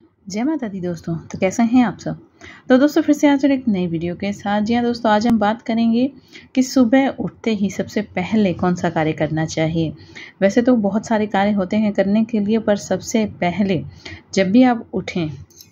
जय माता दी दोस्तों। तो कैसे हैं आप सब। तो दोस्तों फिर से आज एक नई वीडियो के साथ। जी हाँ दोस्तों, आज हम बात करेंगे कि सुबह उठते ही सबसे पहले कौन सा कार्य करना चाहिए। वैसे तो बहुत सारे कार्य होते हैं करने के लिए, पर सबसे पहले जब भी आप उठें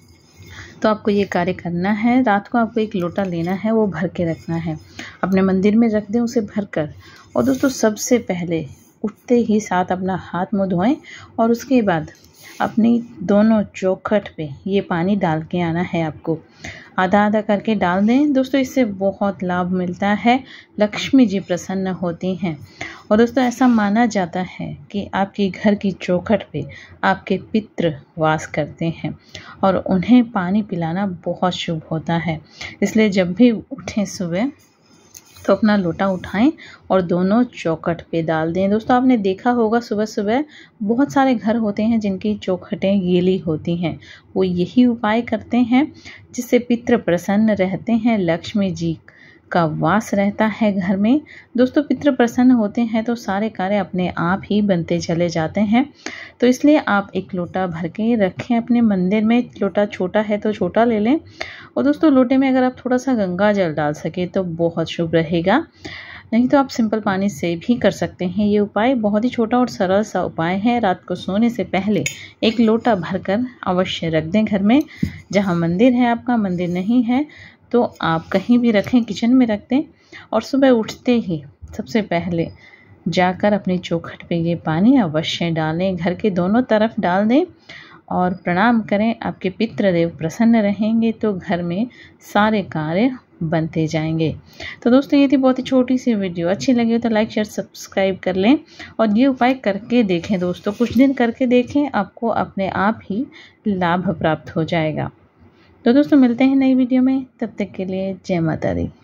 तो आपको ये कार्य करना है। रात को आपको एक लोटा लेना है, वो भर के रखना है, अपने मंदिर में रख दें उसे भर कर। और दोस्तों सबसे पहले उठते ही साथ अपना हाथ मुँह धोएं और उसके बाद अपनी दोनों चौखट पे ये पानी डाल के आना है। आपको आधा आधा करके डाल दें दोस्तों, इससे बहुत लाभ मिलता है। लक्ष्मी जी प्रसन्न होती हैं। और दोस्तों ऐसा माना जाता है कि आपके घर की चौखट पे आपके पितृ वास करते हैं और उन्हें पानी पिलाना बहुत शुभ होता है। इसलिए जब भी उठें सुबह तो अपना लोटा उठाएं और दोनों चौखट पे डाल दें। दोस्तों आपने देखा होगा सुबह सुबह बहुत सारे घर होते हैं जिनकी चौखटें गीली होती हैं। वो यही उपाय करते हैं जिससे पितृ प्रसन्न रहते हैं, लक्ष्मी जी का वास रहता है घर में। दोस्तों पितृ प्रसन्न होते हैं तो सारे कार्य अपने आप ही बनते चले जाते हैं। तो इसलिए आप एक लोटा भर के रखें अपने मंदिर में। लोटा छोटा है तो छोटा ले लें। और दोस्तों लोटे में अगर आप थोड़ा सा गंगा जल डाल सके तो बहुत शुभ रहेगा, नहीं तो आप सिंपल पानी से भी कर सकते हैं। ये उपाय बहुत ही छोटा और सरल सा उपाय है। रात को सोने से पहले एक लोटा भरकर अवश्य रख दें घर में। जहाँ मंदिर है आपका, मंदिर नहीं है तो आप कहीं भी रखें, किचन में रख दें। और सुबह उठते ही सबसे पहले जाकर अपनी चौखट पे ये पानी अवश्य डालें, घर के दोनों तरफ डाल दें और प्रणाम करें। आपके पितृदेव प्रसन्न रहेंगे तो घर में सारे कार्य बनते जाएंगे। तो दोस्तों ये थी बहुत ही छोटी सी वीडियो। अच्छी लगी हो तो लाइक शेयर सब्सक्राइब कर लें और ये उपाय करके देखें दोस्तों, कुछ दिन करके देखें, आपको अपने आप ही लाभ प्राप्त हो जाएगा। तो दोस्तों मिलते हैं नई वीडियो में, तब तक के लिए जय माता दी।